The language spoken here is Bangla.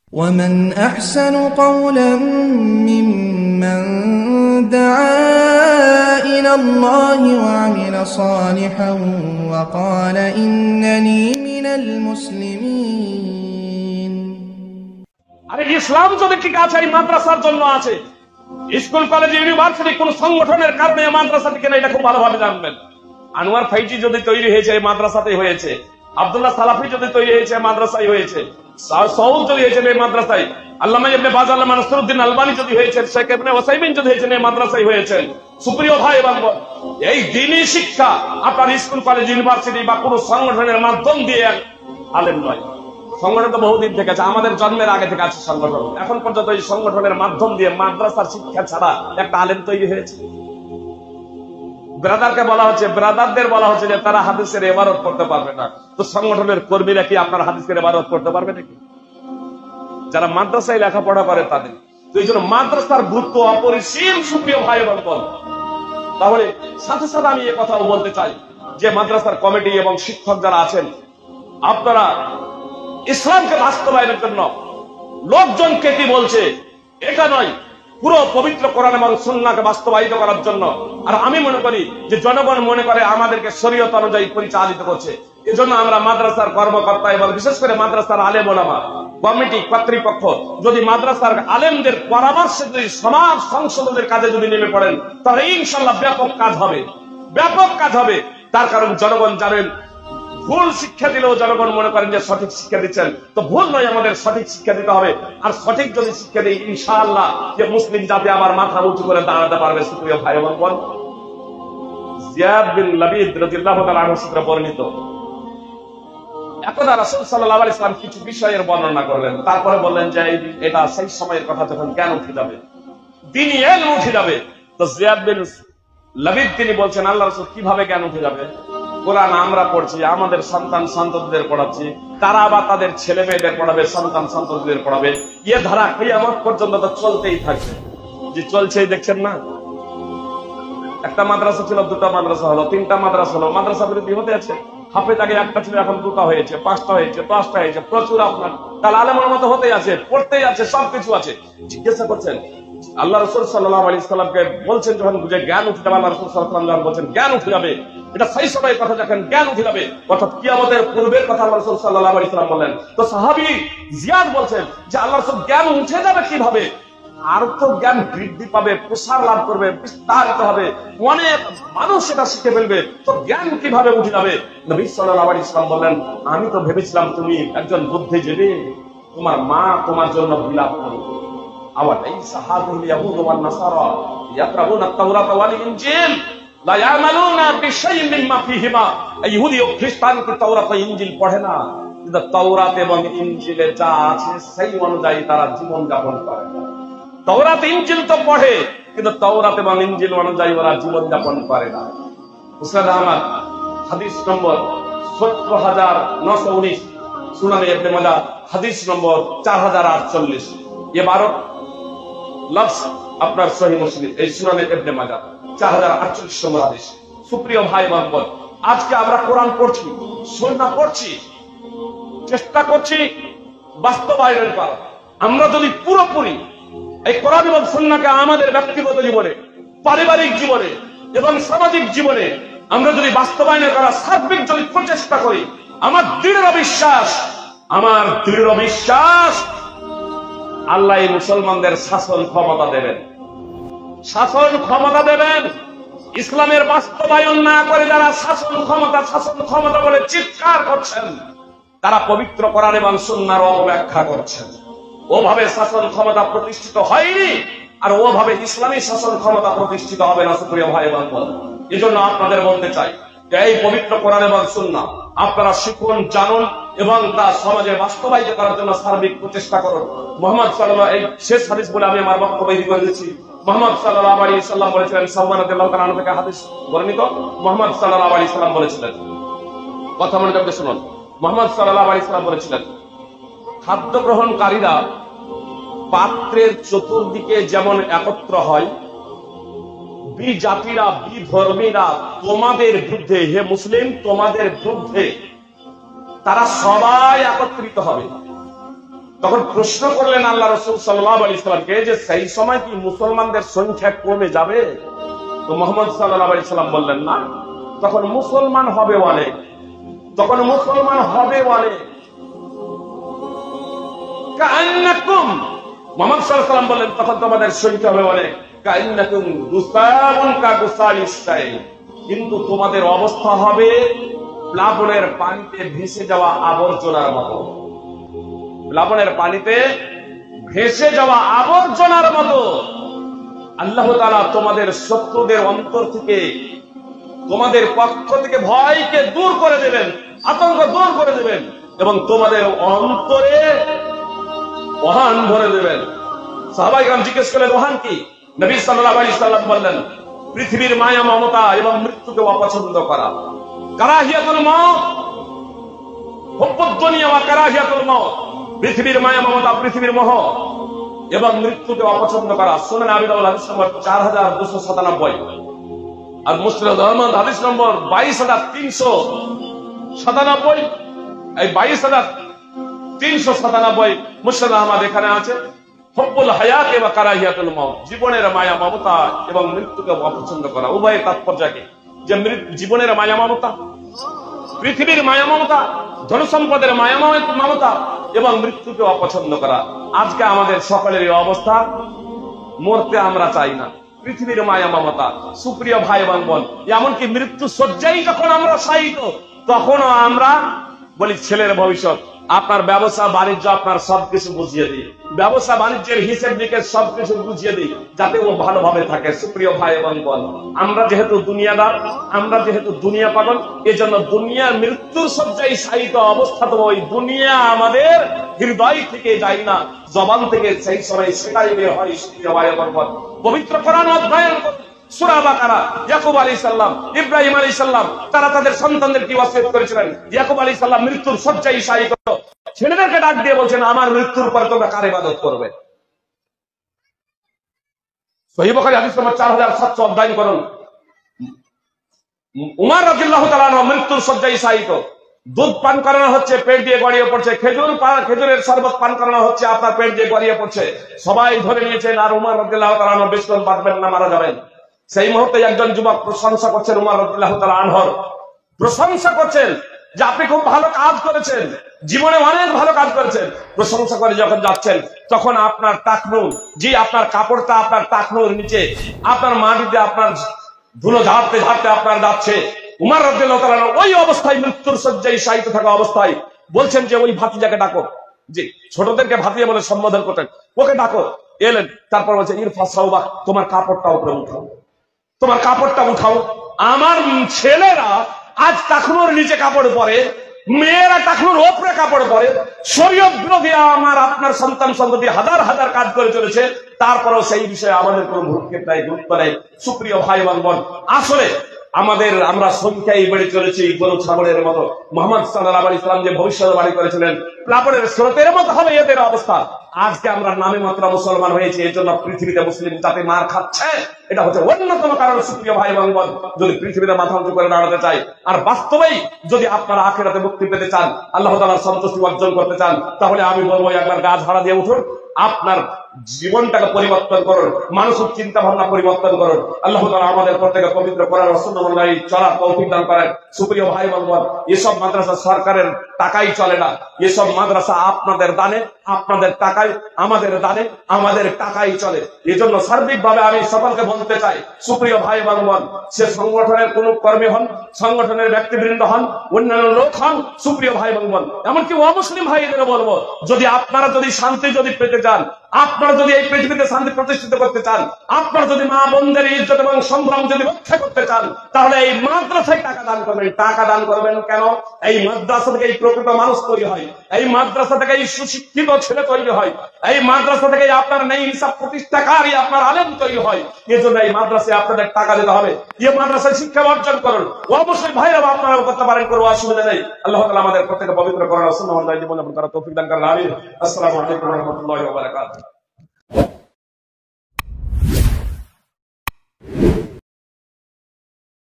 ومن أحسن قولا ممن دعا إلى الله وعمل صالحا وقال إنني من المسلمين। আরে ইসলাম যদি ঠিক আছে এই মাদ্রাসার জন্য আছে। স্কুল কলেজ ইউনিভার্সিটি কোন সংগঠনের কারণে এই মাদ্রাসা থেকে না, এটা খুব ভালোভাবে জানবেন। আনোয়ার ফাইজি যদি তৈরি হয়েছে এই মাদ্রাসাতেই হয়েছে, আব্দুল্লাহ সালাফি যদি তৈরি হয়েছে মাদ্রাসায় হয়েছে, সৌদ যদি হয়েছে এই মাদ্রাসায়, আল্লামা ইবনে বাজ, আল্লামা নাসরুদ্দিন আলবানী যদি হয়েছে, শেখ ইবনে ওসাইমিন যদি হয়েছে এই মাদ্রাসায় হয়েছেন। সুপ্রিয় ভাই এবং এই দ্বীনি শিক্ষা আপনার স্কুল কলেজ ইউনিভার্সিটি বা কোন সংগঠনের মাধ্যম দিয়ে আলেম নয়। সংগঠন তো বহুদিন থেকে আছে, আমাদের জন্মের আগে থেকে আছে সংগঠন। এখন পর্যন্ত এই সংগঠনের মাধ্যম দিয়ে মাদ্রাসার শিক্ষা ছাড়া একটা আলেম তৈরি হয়েছে? ব্রাদারকে বলা হচ্ছে, ব্রাদারদের বলা হচ্ছে যে তারা হাদিসের ইবারত করতে পারবে না। তো সংগঠনের কর্মীরা কি আপনার হাদিসের ইবারত করতে পারবে নাকি? যারা মাদ্রাসায় লেখাপড়া করে তাদের। তো এই জন্য মাদ্রাসার গুরুত্ব অপরিসীম সুপ্রিয় ভাই এবং বোন। তাহলে সাথে সাথে আমি এ কথাও বলতে চাই যে মাদ্রাসার কমিটি এবং শিক্ষক যারা আছেন, আপনারা ইসলামকে বাস্তবায়নের জন্য লোকজনকে কি বলছে এটা নয়, পুরো পবিত্র কোরআন এবং সুন্নাহকে বাস্তবায়িত করার জন্য। আর আমি মনে করি যে জনগণ মনে করে আমাদেরকে শরীয়ত অনুযায়ী পরিচালিত করছে। এজন্য আমরা মাদ্রাসার কর্মকর্তা এবং বিশেষ করে মাদ্রাসার আলেম ওলামা, কমিটি, কর্তৃপক্ষ যদি মাদ্রাসার আলেমদের পরামর্শে যদি সমাজ সংশোধনের কাজে যদি নেমে পড়েন, তাহলে ইনশাআল্লাহ ব্যাপক কাজ হবে, ব্যাপক কাজ হবে। তার কারণ জনগণ জানেন, ভুল শিক্ষা দিলেও জনগণ মনে করেন যে সঠিক শিক্ষা দিচ্ছেন। তো ভুল নয়, আমাদের সঠিক শিক্ষা দিতে হবে। আর সঠিক যদি শিক্ষা দিই, ইনশাআল্লাহ যে মুসলিম জাতি আবার মাথা উঁচু করে দাঁড়াতে পারবে। সুপ্রিয় ভাই এবং বোন, জিয়াদ বিন লাবিদ রাদিয়াল্লাহু তাআলা আনহু সূত্রে বর্ণিত, একদা রাসূল সাল্লাল্লাহু আলাইহি ওয়াসাল্লাম কিছু বিষয়ের বর্ণনা করলেন, তারপরে বললেন যে এটা সেই সময়ের কথা যখন জ্ঞান উঠে যাবে, দ্বীনি ইলম উঠে যাবে। তো জিয়াদ বিন লাবিদ তিনি বলছেন, আল্লাহ রাসূল কিভাবে জ্ঞান উঠে যাবে? কোরআন আমরা পড়ছি, আমাদের সন্তান সন্ততিদের পড়াচ্ছি, তারা আবার তাদের ছেলে মেয়েদের পড়াবে, সন্তান সন্ততিদের পড়াবে। এ ধারা কিয়ামত পর্যন্ত তো চলতেই থাকবে। যে চলছেই দেখছেন না, একটা মাদ্রাসা ছিল, দুটা মাদ্রাসা হলো, তিনটা মাদ্রাসা হলো, মাদ্রাসা বৃদ্ধি হতে আছে। হাফেজ আগে একটা ছিল, এখন দুটা হয়েছে, পাঁচটা হয়েছে, দশটা হয়েছে, প্রচুর আপনার তাহলে আলেমের মতো হতেই আছে, পড়তেই আছে, সবকিছু আছে। জিজ্ঞাসা করছেন আল্লাহ রাসূল সাল্লাল্লাহু আলাইহি সাল্লামকে বলছেন যখন বুঝে জ্ঞান উঠে যাবে, আল্লাহ রাসূল সাল্লাল্লাহু আলাইহি ওয়াসাল্লাম বলছেন জ্ঞান উঠে যাবে, এটা সেই সময়ের কথা যখন জ্ঞান উঠে যাবে, অর্থাৎ কিয়ামতের পূর্বের কথা আল্লাহ রাসূল সাল্লাল্লাহু আলাইহি ওয়াসাল্লাম বললেন। তো সাহাবী জিয়াদ বলছেন যে আল্লাহ রাসূল জ্ঞান উঠে যাবে কিভাবে? আর তো জ্ঞান বৃদ্ধি পাবে, প্রসার লাভ করবে, বিস্তারিত হবে, অনেক মানুষ সেটা শিখে ফেলবে। তো জ্ঞান কিভাবে উঠে যাবে? নবী সাল্লাল্লাহু আলাইহি ওয়াসাল্লাম বললেন, আমি তো ভেবেছিলাম তুমি একজন বুদ্ধিজীবী, তোমার মা তোমার জন্য বিলাপ করবে। আওয়ালাইসা হাযিহিল ইয়াহুদ ওয়ান নাসারা ইয়াকরাউনা আত-তাওরাতা ওয়াল ইনজিল লা ইয়ামালুনা বিশাইইন মিম্মা ফীহিমা। ইহুদি ও খ্রিস্টান কি তাওরাত ও ইনজিল পড়ে না, কিন্তু তাওরাত এবং ইনজিলে যা আছে সেই অনুযায়ী তারা জীবন যাপন করে। তাওরাত ইনজিল তো পড়ে, কিন্তু তাওরাত এবং ইনজিল অনুযায়ী ওরা জীবন যাপন করে না। মুসনাদ আহমদ হাদিস নম্বর 17919, সুনানে ইবনে মাজাহ হাদিস নম্বর 4048, ইবারত লফজ আপনার সহিহ মুসলিম, এই সুনানে ইবনে মাজাহ 4048 নম্বর হাদিস। সুপ্রিয় ভাই এবং বোন, আজকে আমরা কোরআন পড়ছি, সুন্নাহ পড়ছি, চেষ্টা করছি বাস্তবায়নের করার। আমরা যদি পুরোপুরি এই কোরআন এবং সুন্নাহকে আমাদের ব্যক্তিগত জীবনে, পারিবারিক জীবনে এবং সামাজিক জীবনে আমরা যদি বাস্তবায়নের করার সার্বিক যদি প্রচেষ্টা করি, আমার দৃঢ় বিশ্বাস আল্লাহ এই মুসলমানদের শাসন ক্ষমতা দেবেন, শাসন ক্ষমতা দেবেন। ইসলামের বাস্তবায়ন না করে যারা শাসন ক্ষমতা বলে চিৎকার করছেন, তারা পবিত্র কোরআন এবং সুন্নাহর অবব্যাখ্যা করছেন। ওভাবে শাসন ক্ষমতা প্রতিষ্ঠিত হয়নি, আর ওভাবে ইসলামী শাসন ক্ষমতা প্রতিষ্ঠিত হবে না। সুপ্রিয় ভাই এবং বোন, এজন্য আপনাদের বলতে চাই যে এই পবিত্র কোরআন এবং সুন্নাহ আপনারা শিখুন, জানুন এবং তা সমাজে বাস্তবায়িত করার জন্য সার্বিক প্রচেষ্টা করুন। মুহাম্মদ সাল্লাল্লাহু আলাইহি ওয়াসাল্লাম, শেষ হাদিস বলে আমি আমার বক্তব্য করে দিচ্ছি। মুহাম্মদ সাল্লাল্লাহু আলাইহি ওয়াসাল্লাম বলেছিলেন, সালমান রাদিয়াল্লাহু তাআলা থেকে হাদিস বর্ণিত, মুহাম্মদ সাল্লাল্লাহু আলাইহি ওয়াসাল্লাম বলেছিলেন, কথা মনোযোগ দিয়ে শুনুন। মুহাম্মদ সাল্লাল্লাহু আলাইহি ওয়াসাল্লাম বলেছিলেন, খাদ্য গ্রহণকারীরা পাত্রের চতুর্দিকে যেমন একত্র হয়, বিজাতিরা, বিধর্মীরা তোমাদের বিরুদ্ধে, হে মুসলিম, তোমাদের বিরুদ্ধে তারা সবাই একত্রিত হবে। তখন প্রশ্ন করলেন আল্লাহ রাসূল সাল্লাল্লাহু আলাইহি সাল্লামকে যে সেই সময় কি মুসলমানদের সংখ্যা কমে যাবে? তো মুহাম্মদ সাল্লাল্লাহু আলাইহি সাল্লাম বললেন না, তখন মুসলমান হবে অনেক, তখন মুসলমান হবে অনেক। কান্নাকুম, মুহাম্মদ সাল্লাল্লাহু আলাইহি সাল্লাম বললেন তখন তোমাদের সংখ্যা হবে অনেক, কান্নাকুম গুসাবুন কা গুসালিসাই, কিন্তু তোমাদের অবস্থা হবে প্লাবনের পানিতে ভেসে যাওয়া আবর্জনার মতো। প্লাবনের পানিতে ভেসে যাওয়া আবর্জনার মতো। আল্লাহ তাআলা তোমাদের শত্রুদের অন্তর থেকে, তোমাদের পক্ষ থেকে ভয়কে দূর করে দেবেন, আতঙ্ক দূর করে দেবেন এবং তোমাদের অন্তরে ওহান ভরে দেবেন। সাহাবায়ে কেরাম জিজ্ঞেস করলেন ওহান কি? নবী সাল্লাল্লাহু আলাইহি সাল্লাম বললেন পৃথিবীর মায়া মমতা এবং মৃত্যুকে অপছন্দ করা। কারাহিয়াতুল মউত, হুব্বুদ দুনিয়া ওয়া কারাহিয়াতুল মউত, পৃথিবীর মায়া মমতা, পৃথিবীর মোহ এবং মৃত্যুকে অপছন্দ করা। সুনান আবি দাউদ হাদিস নম্বর 4297 আর মুসনাদ আহমদ হাদিস নম্বর 22397। এই 22397 মুসনাদ আহমদ এখানে আছে হুব্বুল হায়াত ওয়া কারাহিয়াতুল মউত, জীবনের মায়া মমতা এবং মৃত্যুকে অপছন্দ করা। উভয়ের তাৎপর্য কি? যে জীবনের মায়া মমতা, পৃথিবীর মায়া মমতা, ধন সম্পদের মায়া মমতা এবং মৃত্যুকে অপছন্দ করা। আজকে আমাদের সকলের এই অবস্থা, মরতে আমরা চাই না, পৃথিবীর মায়া মমতা। সুপ্রিয় ভাই এবং বোন, এমনকি মৃত্যু শয্যায় যখন আমরা শায়িত তখনও আমরা বলি ছেলের ভবিষ্যৎ, আপনার ব্যবসা বাণিজ্য আপনার সবকিছু বুঝিয়ে দিই, ব্যবসা বাণিজ্যের হিসেব নিকেশ সবকিছু বুঝিয়ে দিই যাতে ও ভালোভাবে থাকে। সুপ্রিয় ভাই এবং বোন, আমরা যেহেতু দুনিয়াদার, আমরা যেহেতু দুনিয়া পাগল, এজন্য দুনিয়ার মৃত্যুর শয্যায় শায়িত অবস্থাতে ওই দুনিয়া আমাদের হৃদয় থেকে যায় না, জবান থেকে সেই সময় সেটাই বের হয়। সুপ্রিয় ভাই এবং বোন, পবিত্র কোরআন অধ্যয়ন সূরা বাকারা, ইয়াকুব আলাইহিস সালাম, ইব্রাহিম আলাইহিস সালাম, তারা তাদের সন্তানদের কি ওয়াসিয়ত করেছিলেন। ইয়াকুব আলাইহিস সালাম মৃত্যুর শয্যায় শায়িত, ছেলেদেরকে ডাক দিয়ে বলছেন আমার মৃত্যুর পরে তোমরা কার ইবাদত করবে? সহিহ বুখারী হাদিস নম্বর 4700 অধ্যয়ন করুন। উমর রাদিয়াল্লাহু তাআলা আনহু মৃত্যুর শয্যায় শায়িত, দুধ পান করানো হচ্ছে, পেট দিয়ে গড়িয়ে পড়ছে, খেজুরের শরবত পান করানো হচ্ছে, আপনার পেট দিয়ে গড়িয়ে পড়ছে, সবাই ধরে নিয়েছেন আর উমর রাদিয়াল্লাহু তাআলা আনহু বেশিক্ষণ বাঁচবেন না, মারা যাবেন। সেই মুহূর্তে একজন যুবক প্রশংসা করছেন উমর রাদিয়াল্লাহু তাআলা আনহুর, প্রশংসা করছেন যে আপনি খুব ভালো কাজ করেছেন, জীবনে অনেক ভালো কাজ করেছেন। প্রশংসা করে যখন যাচ্ছেন তখন আপনার টাকনু, যে আপনার কাপড়টা আপনার টাকনুর নিচে আপনার মাটিতে আপনার ধুলো ঝাড়তে ঝাড়তে আপনার যাচ্ছে। উমর রাদিয়াল্লাহু তাআলা ওই অবস্থায় মৃত্যুর শয্যায় শায়িত থাকা অবস্থায় বলছেন যে ওই ভাতিজাকে ডাকো, যে ছোটদেরকে ভাতিজা বলে সম্বোধন করতেন, ওকে ডাকো। এলেন, তারপর বলছে ইরফা সাওবাক, তোমার কাপড়টা উপরে উঠাও, তোমার কাপড়টা উঠাও। আমার ছেলেরা আজ টাকনুর নিচে কাপড় পরে, মেয়েরা টাকনুর ওপরে কাপড় পরে, শরীয়ত বিরোধী আমার আপনার সন্তান সন্ততি হাজার হাজার কাজ করে চলেছে, তারপরেও সেই বিষয়ে আমাদের কোনো ভ্রুক্ষেপ নাই, গুরুত্ব নেই। সুপ্রিয় ভাই এবং বোন, আসলে আমরা সংখ্যায় বেড়ে চলেছি গরু ছাগলের মতো। মুহাম্মদ সাল্লাল্লাহু আলাইহি সাল্লাম যে ভবিষ্যৎবাণী করেছিলেন প্লাবনের স্রোতের মতো হবে এদের অবস্থা। আজকে আমরা নামে মাত্র মুসলমান হয়েছি, এর জন্য পৃথিবীতে মুসলিম জাতি মার খাচ্ছে, এটা হচ্ছে অন্যতম কারণ। সুপ্রিয় ভাই এবং বোন, যদি পৃথিবীতে মাথা উঁচু করে দাঁড়াতে চাই আর বাস্তবেই যদি আপনারা আখিরাতে মুক্তি পেতে চান, আল্লাহ তাআলার সন্তুষ্টি অর্জন করতে চান, তাহলে আমি বলবো একবার গা ঝাড়া দিয়ে উঠুন, আপনার জীবনটাকে পরিবর্তন করুন, মানসিক চিন্তা ভাবনা পরিবর্তন করুন। আল্লাহ তাআলা আমাদের প্রত্যেককে পবিত্র কোরআন ও সুন্নাহ অনুযায়ী চলার তৌফিক দান করেন। সুপ্রিয় ভাই এবং বোন, এসব মাদ্রাসা সরকারের টাকাই চলে না, এসব মাদ্রাসা আপনাদের দানে, আপনাদের টাকায়, আমাদের দানে, আমাদের টাকাই চলে। এজন্য সার্বিকভাবে আমি সকলকে বলতে চাই, সুপ্রিয় ভাই এবং বোন, সে সংগঠনের কোন কর্মী হন, সংগঠনের ব্যক্তিবৃন্দ হন, অন্যান্য লোক হন, সুপ্রিয় ভাই এবং বোন, এমনকি অমুসলিম ভাইদেরও বলবো, যদি আপনারা যদি শান্তি যদি পেতে চান, আপনারা যদি এই পৃথিবীতে শান্তি প্রতিষ্ঠিত করতে চান, আপনারা যদি মা বোনদের ইজ্জত এবং সম্ভ্রম যদি রক্ষা করতে চান, তাহলে এই মাদ্রাসায় টাকা দান করবেন। টাকা দান করবেন কেন? এই মাদ্রাসা থেকে এই প্রকৃত মানুষ তৈরি হয়, এই মাদ্রাসা থেকে এই সুশিক্ষিত ছেলে তৈরি হয়, এই মাদ্রাসা থেকে আপনার নেই হিসাব প্রতিষ্ঠাকারী আপনার আলেম তৈরি হয়। এই জন্য এই মাদ্রাসায় আপনাদের টাকা দিতে হবে, এই মাদ্রাসায় শিক্ষা অর্জন করুন। অবশ্যই ভাইরা আপনারা করতে পারেন, কোনো অসুবিধা নেই। আল্লাহ তাআলা আমাদের প্রত্যেককে পবিত্র কোরআন ও সুন্নাহ অনুযায়ী জীবন যাপন করার তৌফিক দান করেন। আমিন। আসসালামু আলাইকুম ওয়া রাহমাতুল্লাহি ওয়া বারাকাতুহু।